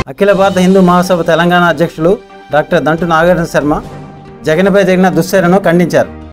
అఖిల భారత హిందూ మహాసభ తెలంగాణ అధ్యక్షులు డాక్టర్ దంటు నాగార్జున శర్మ జగన్పై జరిగిన దుశ్చర్యను ఖండించారు.